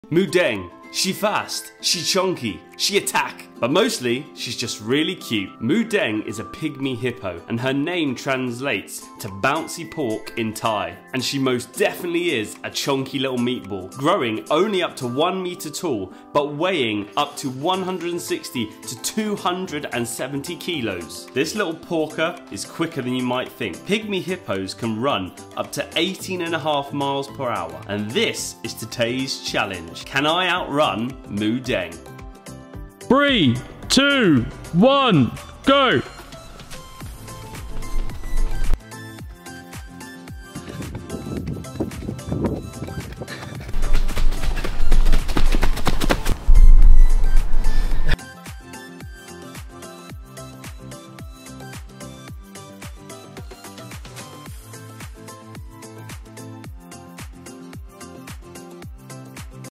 Moo Deng. She fast, she chunky, she attack, but mostly she's just really cute. Moo Deng is a pygmy hippo and her name translates to bouncy pork in Thai. And she most definitely is a chunky little meatball, growing only up to 1 meter tall, but weighing up to 160 to 270 kilos. This little porker is quicker than you might think. Pygmy hippos can run up to 18.5 miles per hour. And this is today's challenge. Can I outrun Moo Deng? 3, 2, 1, go!